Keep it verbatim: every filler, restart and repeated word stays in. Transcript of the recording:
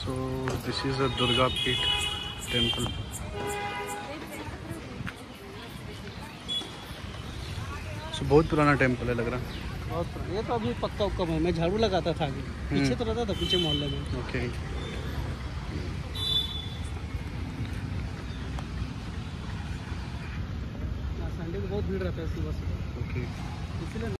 So this is a Durga Peeth temple. So बहुत पुराना temple है लग रहा है। बहुत पुराना। ये तो अभी पक्का उक्का है, मैं झाड़ू लगाता था आगे, पीछे तो रहता था, पीछे मोहल्ले में। ओके। संडे को बहुत भीड़ रहता है सुबह सुबह। ओके। इसलिए